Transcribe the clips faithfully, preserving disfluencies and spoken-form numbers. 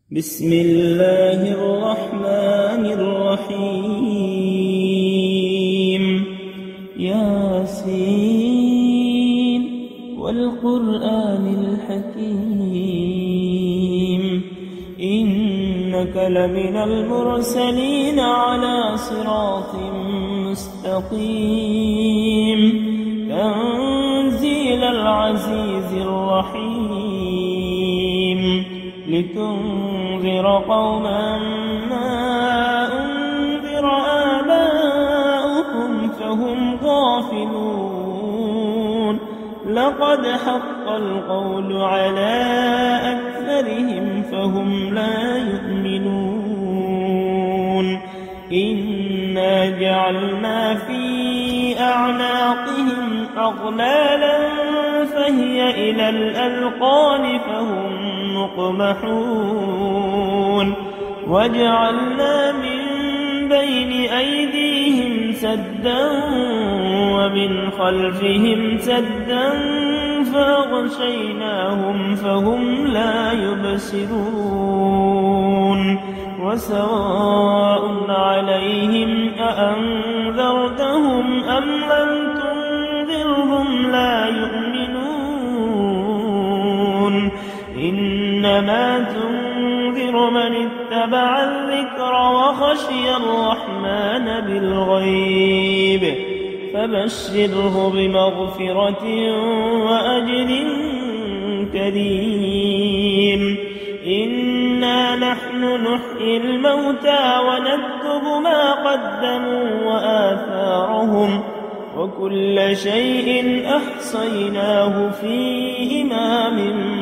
بسم الله الرحمن الرحيم ياسين والقرآن الحكيم إنك لمن المرسلين على صراط مستقيم تنزيل العزيز الرحيم لتنذر قوما ما أنذر آباؤهم فهم غافلون لقد حق القول على أكثرهم فهم لا يؤمنون إنا جعلنا في أعناقهم أغلالا فهي إلى الأذقان فهم مقمحون وجعلنا من بين أيديهم سدا ومن خلفهم سدا فأغشيناهم فهم لا يبصرون وسواء عليهم أأنذرتهم أم لم تنذرهم لا يؤمنون إنما تنذر من اتبع الذكر وخشي الرحمن بالغيب فبشره بمغفرة وأجر كريم إنا نحن نحيي الموتى ونكتب ما قدموا وآثارهم وكل شيء أحصيناه في إمام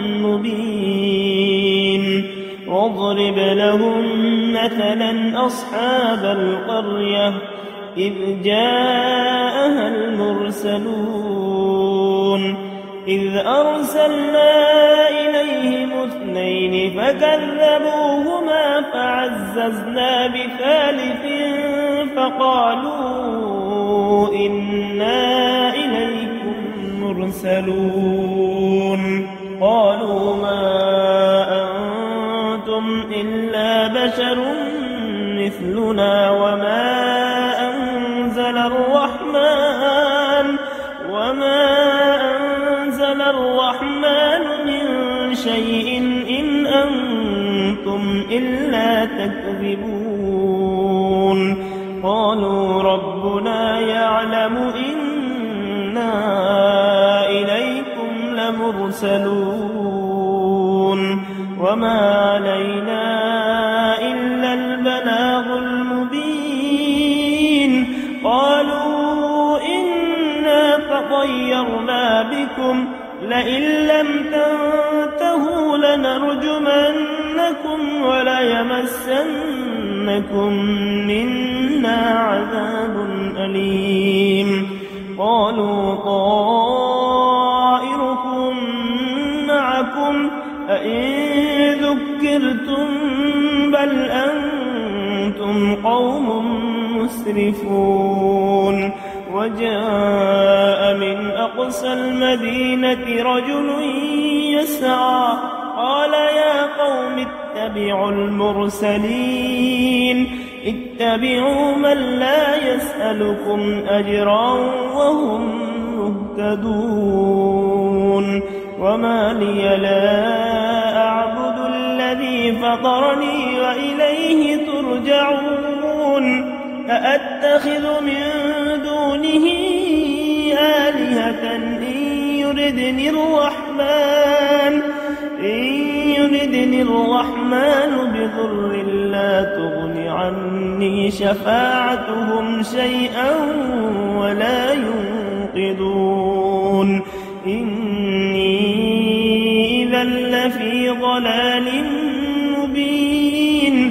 مبين واضرب لهم مثلا أصحاب القرية إذ جاءها المرسلون إذ أرسلنا إليهم اثنين فكذبوهما فعززنا بثالث فقالوا إنا إليكم مرسلون قالوا ما أنتم إلا بشر مثلنا وما أنزل الرحمن وما أنزل الرحمن من شيء إن أنتم إلا تكذبون قالوا ربنا يعلم إنا إليكم لمرسلون وما علينا إلا البلاغ المبين قالوا إنا تطيرنا بكم لئن لم تنتهوا لنرجمنكم وليمسنكم منا عذاب أليم قالوا طائركم معكم أئن ذكرتم بل أنتم قوم مسرفون وجاء من أقصى المدينة رجل يسعى قال يا قوم اتبعوا المرسلين اتبعوا من لا يسألكم أجرا وهم مهتدون وما لي لا أعبد الذي فطرني وإليه ترجعون أأتخذ من دونه آلهة إن يردني الرحمن إن يردني الرحمن بضر لا تغن عني شفاعتهم شيئا ولا ينقذون إني إذا لفي ضلال مبين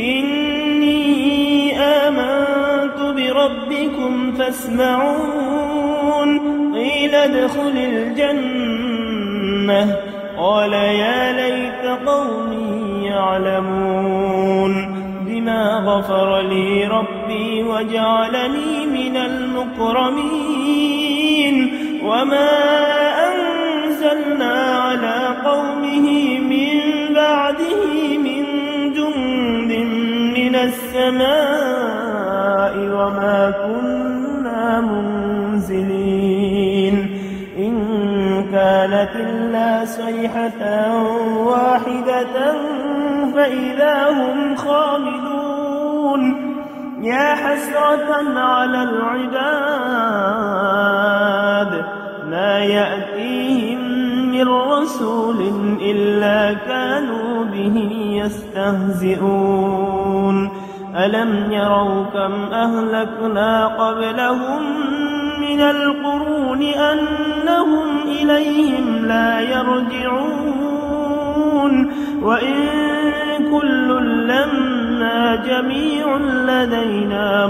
إني آمنت بربكم فاسمعون قيل ادخل الجنة قال يا ليت قومي يعلمون بما غفر لي ربي وجعلني من المكرمين وما أنزلنا على قومه من بعده من السماء وما كنا منزلين إن كانت إلا صيحة واحدة فإذا هم خامدون يا حسرة على العباد ما يأتيهم من رسول إلا كانوا به يستهزئون ألم يروا كم أهلكنا قبلهم من القرون أنهم إليهم لا يرجعون وإن كل لما جميع لدينا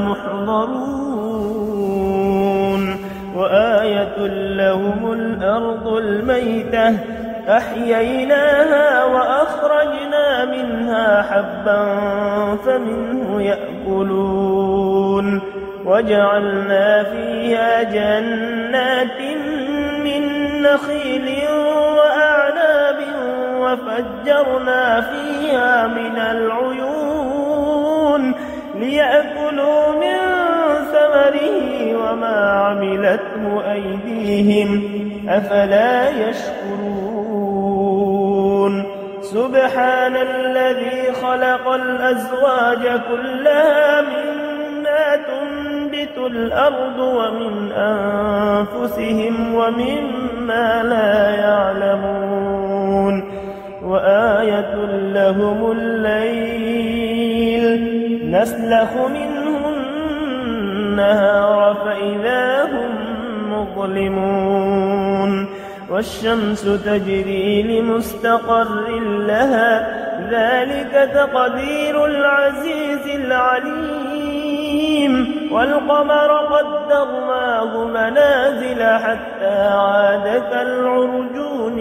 محضرون وآية لهم الأرض الميتة أحييناها وأخرجنا منها حبا فمنه يأكلون وجعلنا فيها جنات من نخيل وأعناب وفجرنا فيها من العيون ليأكلوا من ثمره وما عملته أيديهم أفلا يشكرون سبحان الذي خلق الأزواج كلها مما تنبت الأرض ومن أنفسهم ومما لا يعلمون وآية لهم الليل نسلخ منه النهار فإذا هم مظلمون والشمس تجري لمستقر لها ذلك تقدير العزيز العليم والقمر قدرناه منازل حتى عاد كالعرجون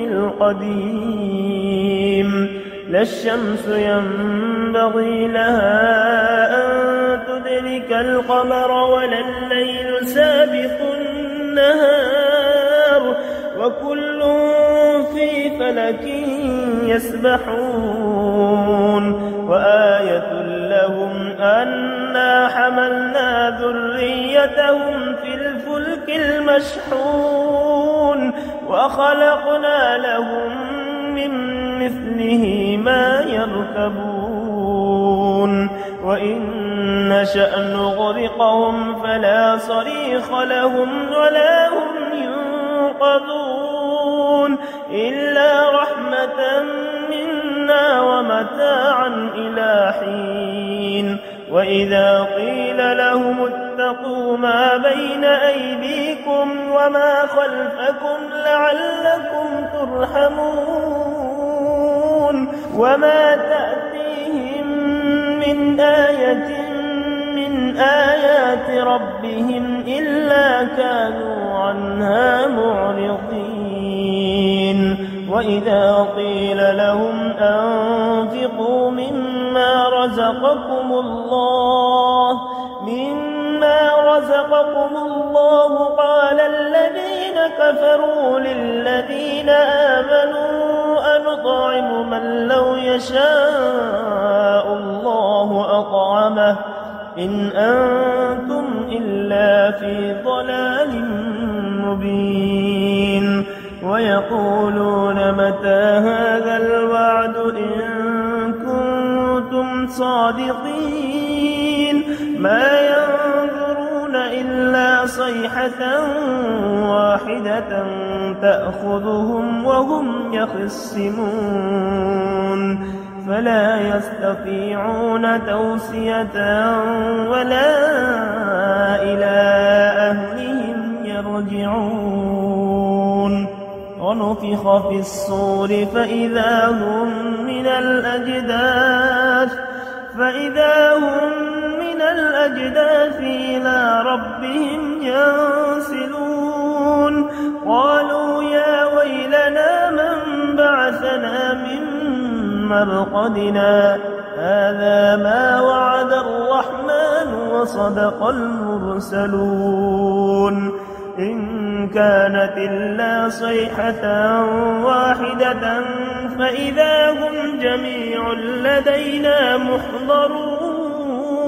القديم لا الشمس ينبغي لها أن تدرك القمر ولا الليل سابق النهار وكل في فلك يسبحون وآية لهم أنا حملنا ذريتهم في الفلك المشحون وخلقنا لهم من مثله ما يركبون وإن نشأ نغرقهم فلا صريخ لهم ولا هم ينقذون إلا رحمة منا ومتاعا إلى حين وإذا قيل لهم اتقوا ما بين أيديكم وما خلفكم لعلكم ترحمون وما تأتيهم من آية من آيات ربهم إلا كانوا عنها معرضين وإذا قيل لهم أنفقوا مما رزقكم الله مما رزقكم الله قال الذين كفروا للذين آمنوا أنطعم من لو يشاء الله أطعمه إن أنتم إلا في ضلال مبين ويقولون متى هذا الوعد إن كنتم صادقين ما ينظرون إلا صيحة واحدة تأخذهم وهم يخصمون فلا يستطيعون توصية ولا إلى أهلهم يرجعون ونفخ في الصور فإذا هم من الأجداث فإذا هم من الأجداث إلى ربهم ينسلون قالوا يا ويلنا من بعثنا من مرقدنا هذا ما وعد الرحمن وصدق المرسلون إن كانت إلا صيحة واحدة فإذا هم جميع لدينا محضرون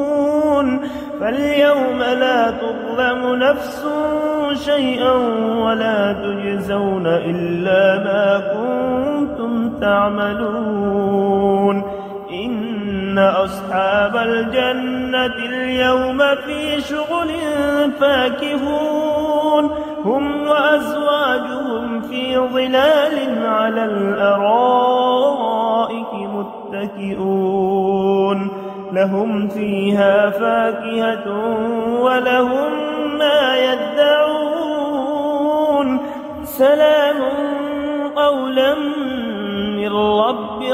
فاليوم لا تظلم نفس شيئا ولا تجزون إلا ما كنتم تعملون إن أصحاب الجنة اليوم في شغل فاكهون هم وأزواجهم في ظلال على الأرائك متكئون لهم فيها فاكهة ولهم ما يدعون سلام قولا من رب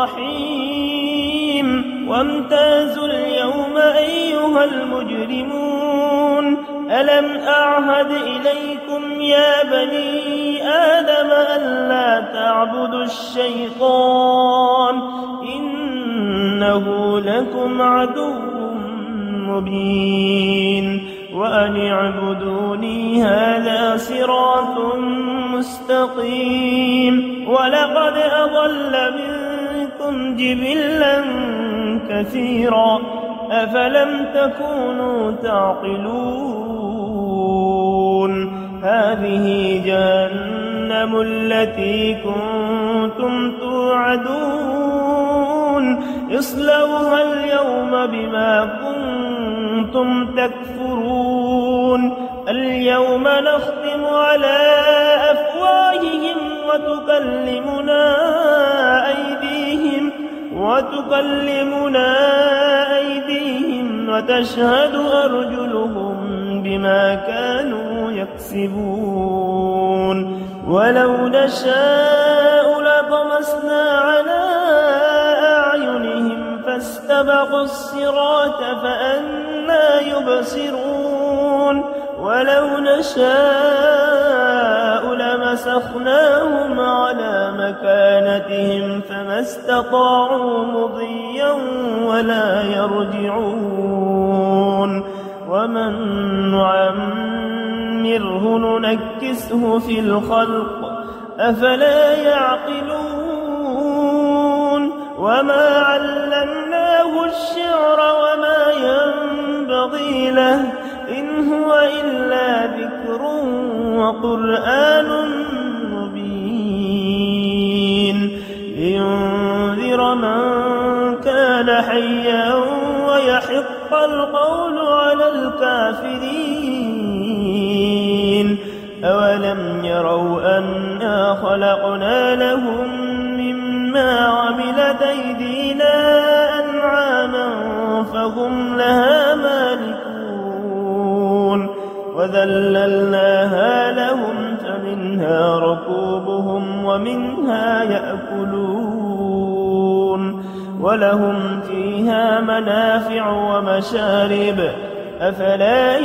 رحيم وامتازوا اليوم أيها المجرمون ألم أعهد إليكم يا بني آدم ألا تعبدوا الشيطان إنه لكم عدو مبين وأن اعبدوني هذا صراط مستقيم ولقد أضل منكم جبلا كثيرا أفلم تكونوا تعقلون هذه جهنم التي كنتم توعدون اصلوها اليوم بما كنتم تكفرون اليوم نختم على أفواههم وتكلمنا أيديهم وتكلمنا أيديهم وتشهد أرجلهم بما كانوا يكسبون ولو نشاء لطمسنا على أعينهم فاستبقوا الصراط فأنى يبصرون ولو نشاء لمسخناهم على مكانتهم فما استطاعوا مضيا ولا يرجعون ومن نعمره ننكسه في الخلق أفلا يعقلون وما علمناه الشعر وما ينبغي له إن هو إلا ذكر وقرآن مبين لينذر من كان حيا ويحق القول على الكافرين أولم يروا أنا خلقنا لهم مما عملت أيدينا أنعاما فهم لها مالكون وذللناها لهم فمنها ركوبهم ومنها يأكلون ولهم فيها منافع ومشارب أفلا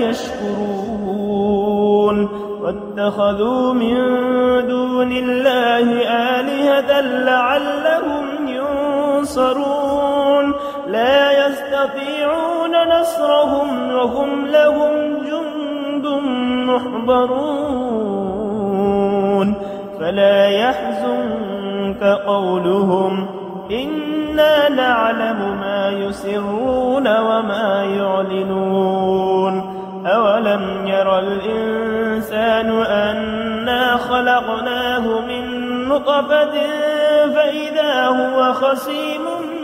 يشكرون واتخذوا من دون الله آلهة لعلهم ينصرون لا يستطيعون نصرهم وهم لهم جند محضرون فلا يحزنك قولهم إنا نعلم ما يسرون وما يعلنون أولم ير الإنسان أنا خلقناه من نطفة فإذا هو خصيم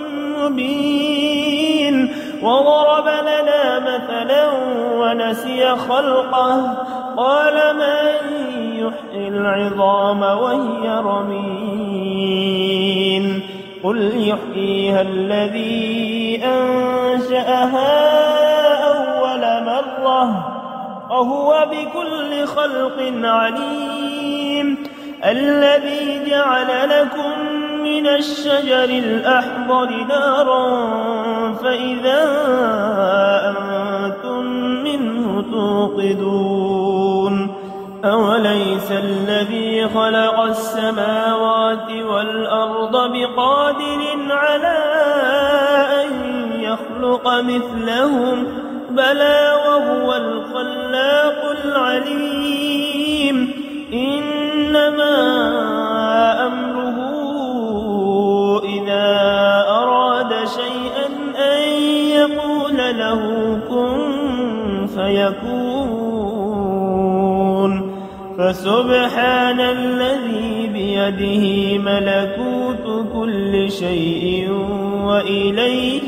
مبين وضرب لنا مثلا ونسي خلقه قال من يحيي العظام وهي رميم قل يحييها الذي أنشأها أول مرة وهو بكل خلق عليم الذي جعل لكم من الشجر الأحضر نارا فإذا أنتم منه توقدون أوليس الذي خلق السماوات والأرض بقادر على أن يخلق مثلهم بلى وهو الخلاق العليم إنما أمره إذا أراد شيئا أن يقول قيل له كن فيكون. فسبحان الذي بيده ملكوت كل شيء وإليه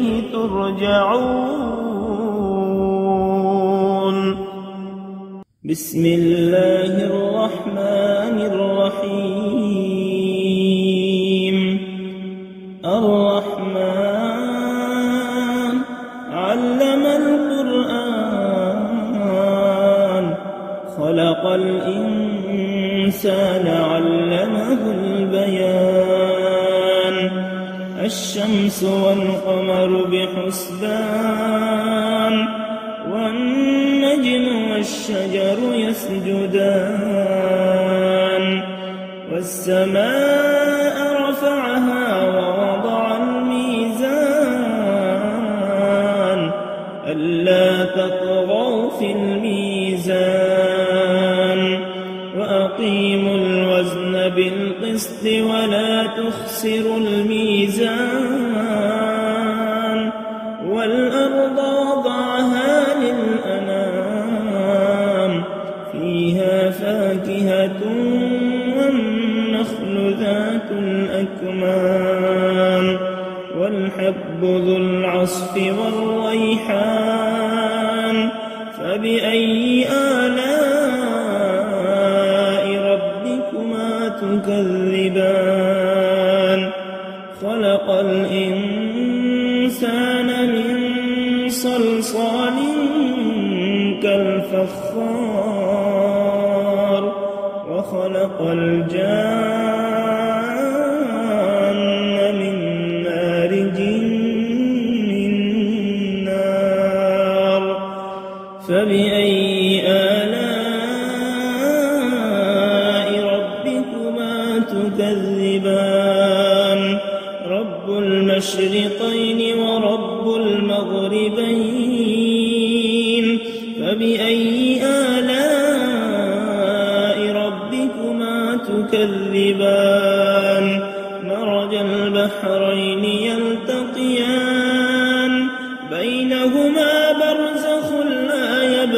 ترجعون. بسم الله الرحمن الرحيم. الرحمن علم القرآن خلق الإنسان علمه البيان. الشمس والقمر بحسبان والنجم والشجر يسجدان. والسماء رفعها ووضع الميزان ألا تطغوا في الميزان وأقيموا الوزن بالقسط ولا تخسروا الميزان. والأرض وضعها للأنام فيها فاكهة والنخل ذات الأكمام والحب ذو العصف والريحان. فبأي آلاء ربكما تكذبان. خلق الإنسان من صلصال كالفخار وخلق الجان من مارج من نار. فبأي آلاء ربكما تكذبان. رب المشرقين ورب المغربين. فبأي آلاء ربكما تكذبان. مرج البحرين يلتقيان بينهما برزخ لا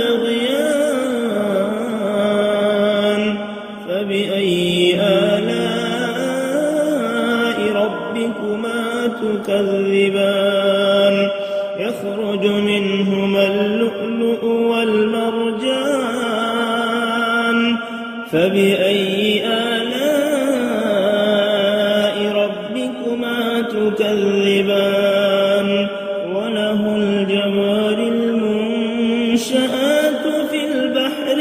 يبغيان. فبأي آلاء ربكما تكذبان. يخرج منهما اللؤلؤ والمرجان. فبأي آلاء ربكما تكذبان. وله الجوار المنشآت في البحر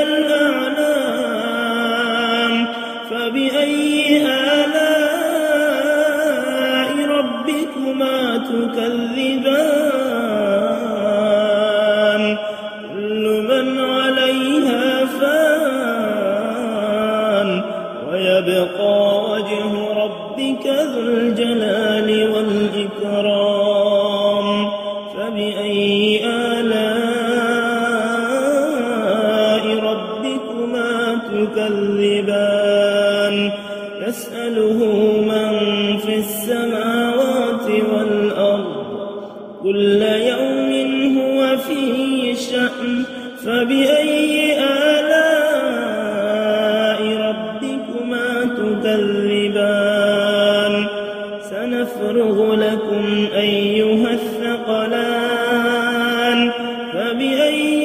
كالأعلام. فبأي آلاء ربكما تكذبان. كل من عليها فان ويبقى وجه ربك ذو الجلال والإكرام. فبأي آلاء ربكما تكذبان. يسأله من في السماوات والأرض كل يوم هو في شأن. فبأي آلاء ربكما تكذبان. سنفرغ لكم أيها الثقلان. فبأي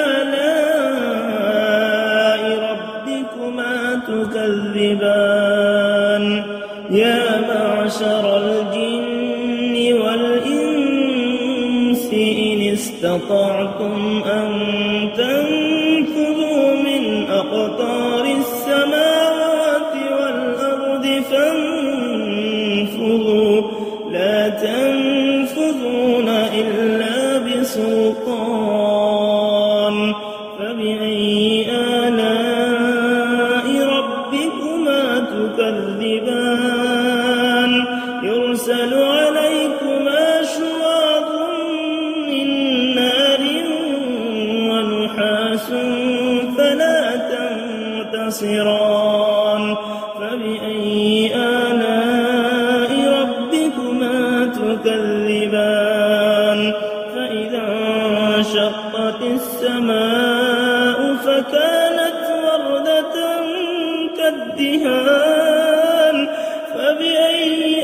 آلاء ربكما تكذبان. يا معشر الجن والإنس إن استطعتم أن تنفذوا من أقطار السماوات والأرض فانفذوا لا تنفذون إلا بسلطان. فبأي آلاء ربكما تكذبان. يرسل عليكما شواظ من نار ونحاس فلا تنتصران. فبأي آلاء ربكما تكذبان. فإذا وانشقت السماء فكانت وردة كالدهان فبأي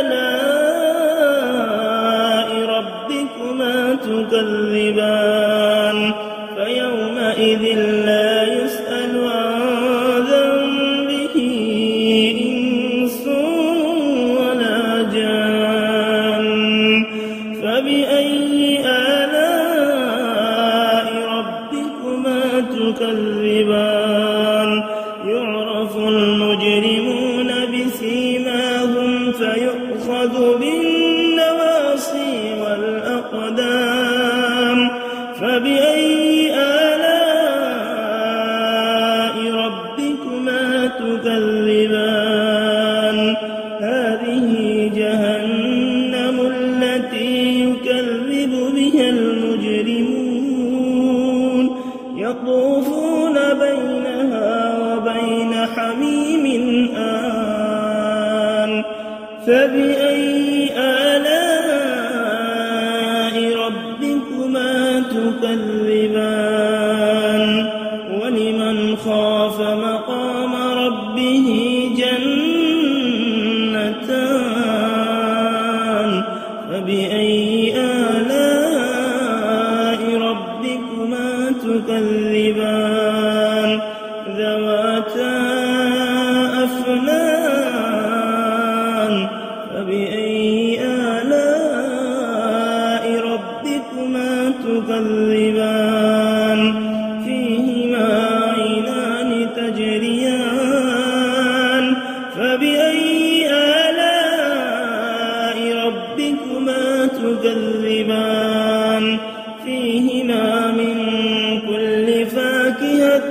آلاء ربكما تكذبان فيومئذ لا يسأل عن ذنبه إنس ولا جان فبأي آلاء ربكما تكذبان يعرف المجرمون بسيماهم فيؤخذ بالنواصي والأقدام فبأي آلاء ربكما تكذبان هذه جهنم التي يكذب بها المجرمون يطوفون بينها وبين حميم آن فبأي آلاء ربكما تكذبان ولمن خاف مقام ربه جنتان فبأي آلاء ربكما تكذبان ذواتا أفنان فبأي آلاء ربكما تكذبان فيهما عينان تجريان فبأي آلاء ربكما تكذبان فيهما من كل فاكهة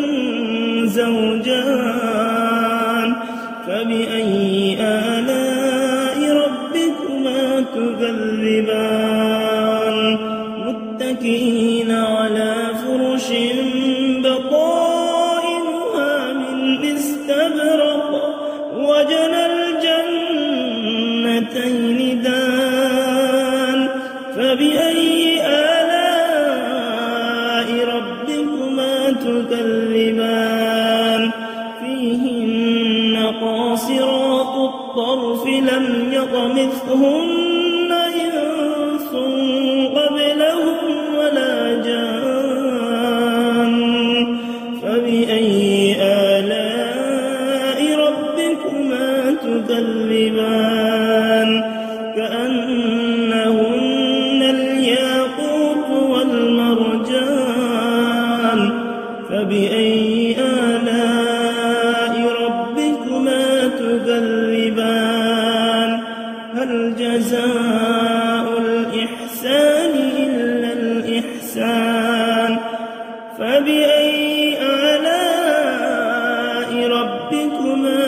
زوجان فبأي آلاء ربكما تكذبان متكئين على فرش بطائنها من استبرق وجنى الجنتين دان فبأي آلاء ربكما تكذبان فيهن قاصرات الطرف لم يطمثهن إنس قبلهم ولا جان فبأي آلاء ربكما تكذبان كأنهن الياقوت والمرجان فبأي آلاء ربكما تكذبان هل جزاء الإحسان إلا الإحسان فبأي آلاء ربكما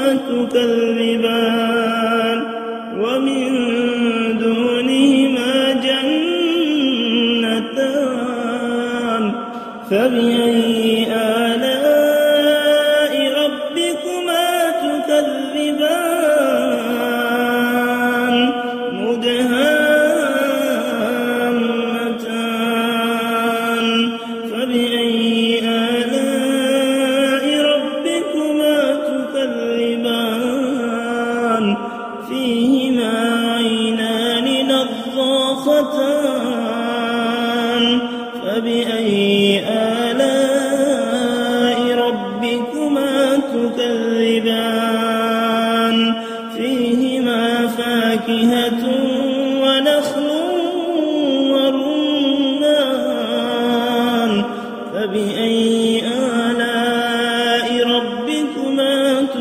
تكذبان ومن دونهما جنتان فبأي آلاء ربكما تكذبان مدهامتان فبأي آلاء ربكما تكذبان فيهما عينان نضاختان فبأي آلاء ربكما تكذبان فيهما فاكهة ونخل ورمان فبأي آلاء ربكما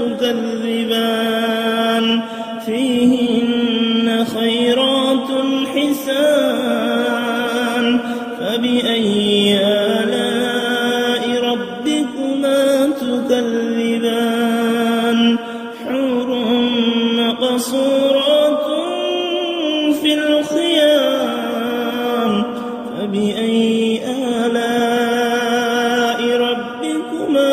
تكذبان فيهن خيرات حسان فبأي آلاء ربكما تكذبان حور مقصورات في الخيام فبأي آلاء ربكما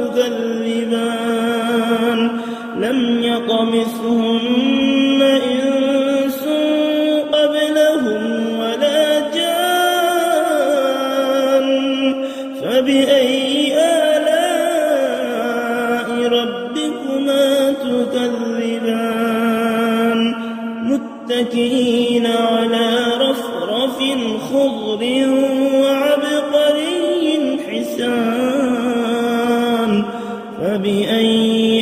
تكذبان لم يطمثهن إنس قبلهم ولا جان متكئين على رفرف خضر وعبقري حسان فبأي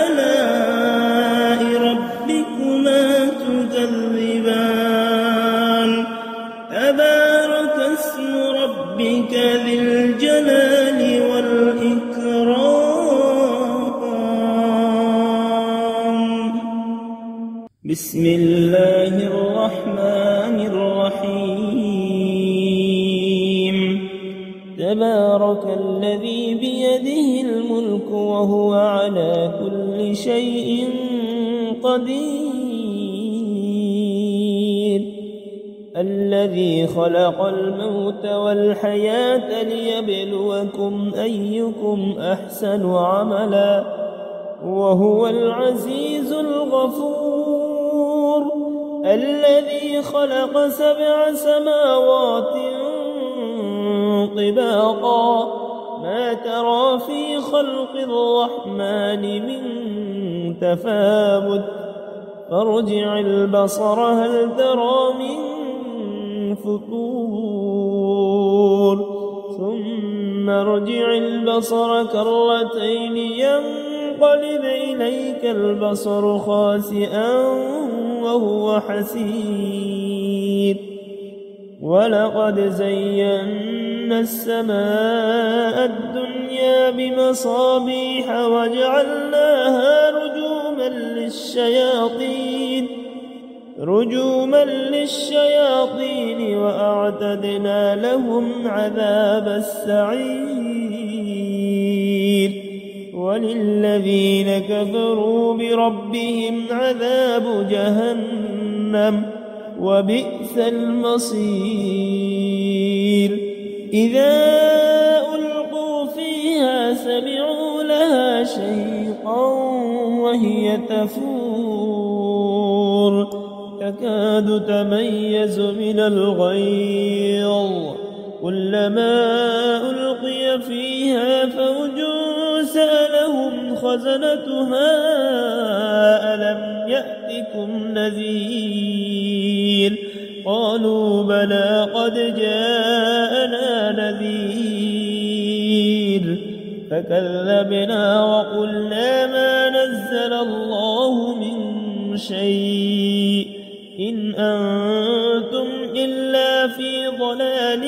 آلاء ربكما تكذبان تبارك اسم ربك ذي الجلال والإكرام بسم الله الرحمن الرحيم تبارك الذي بيده الملك وهو على كل شيء قدير الذي خلق الموت والحياة ليبلوكم أيكم أحسن عملا وهو العزيز الغفور الذي خلق سبع سماوات طباقا ما ترى في خلق الرحمن من تفاوت فارجع البصر هل ترى من فطور ثم ارجع البصر كرتين ينقلب إليك البصر خاسئا وهو حسير ولقد زينا السماء الدنيا بمصابيح وجعلناها رجوما للشياطين رجوما للشياطين وأعتدنا لهم عذاب السعير وللذين كفروا بربهم عذاب جهنم وبئس المصير إذا ألقوا فيها سمعوا لها شهيقا وهي تفور تكاد تميز من الغيظ كلما ألقي فيها فوج سألهم خزنتها ألم يأتكم نذير قالوا بلى قد جاءنا نذير فكذبنا وقلنا ما نزل الله من شيء إن أنتم إلا في ضلال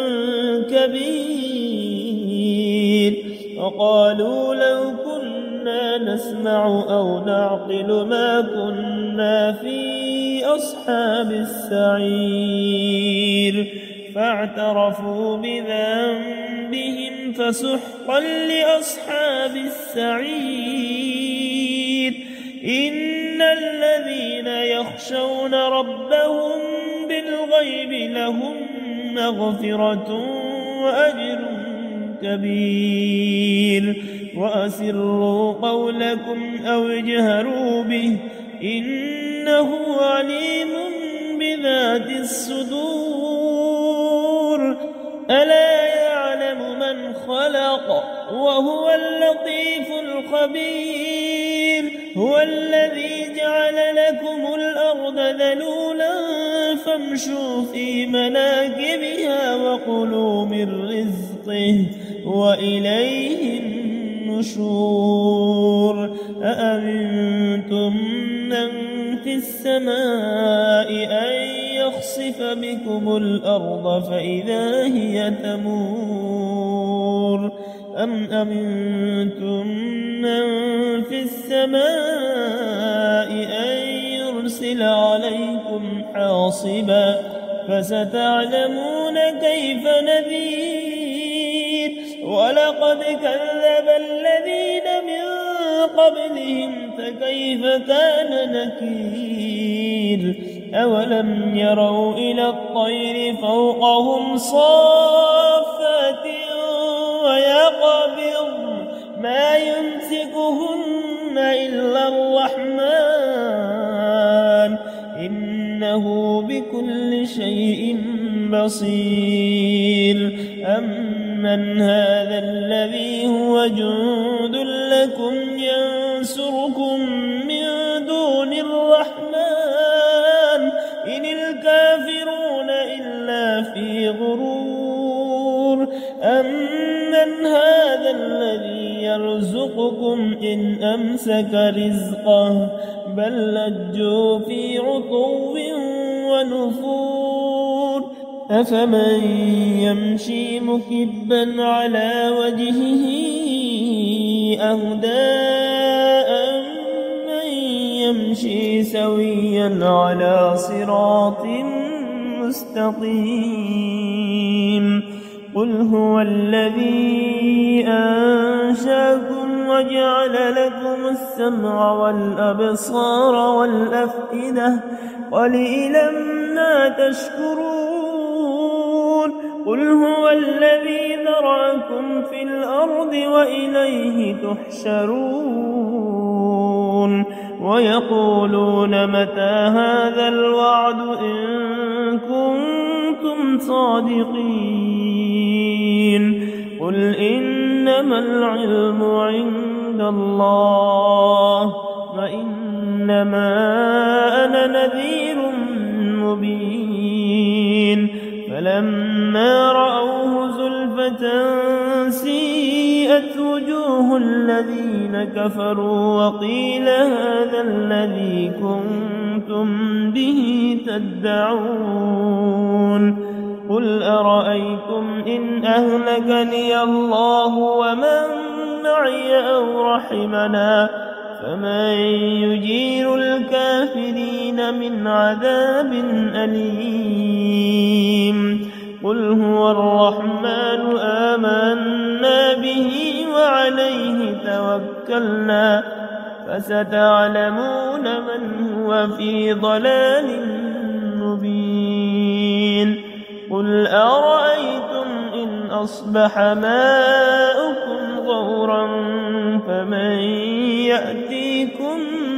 كبير وقالوا لو كنا نسمع أو نعقل ما كنا في أصحاب السعير فاعترفوا بذنبهم فسحقا لأصحاب السعير إن الذين يخشون ربهم بالغيب لهم مغفرة وأجر كبير وأسروا قولكم أو اجهروا به إنه عليم بذات الصدور ألا يعلم من خلق وهو اللطيف الخبير هو الذي جعل لكم الأرض ذلولا فامشوا في مناكبها وكلوا من رزقه وإليه النشور أأمنتم من في السماء أن يخسف بكم الأرض فإذا هي تمور أم أمنتم من في السماء أن يرسل عليكم حاصبا فستعلمون كيف نذير ولقد كذب الذين من قبلهم فكيف كان نكير أولم يروا إلى الطير فوقهم صافات ويقبض ما يمسكهن إلا الرحمن إنه بكل شيء بصير أمن هذا الذي هو جند لكم ينصركم من دون الرحمن إن الكافرون إلا في غرور أمن هذا الذي يرزقكم إن أمسك رزقه بل لجوا في عتو ونفور أفمن يمشي مكبا على وجهه أهدى أمن يمشي سويا على صراط مستقيم قل هو الذي أنشاكم وجعل لكم السمع والأبصار والأفئدة قليلا ما تشكرون قل هو الذي ذرأكم في الأرض وإليه تحشرون ويقولون متى هذا الوعد إن كنتم صادقين قل إنما العلم عند الله وإنما أنا نذير مبين فلما رأوه زلفة سيئت وجوه الذين كفروا وقيل هذا الذي كنتم به تدعون قل أرأيتم إن أهلكني الله ومن معي أو رحمنا فمن يجير الكافرين من عذاب أليم قل هو الرحمن آمنا به وعليه توكلنا فستعلمون من هو في ضلال مبين قل أرأيتم إن أصبح ماؤكم غورا فمن يأتيكم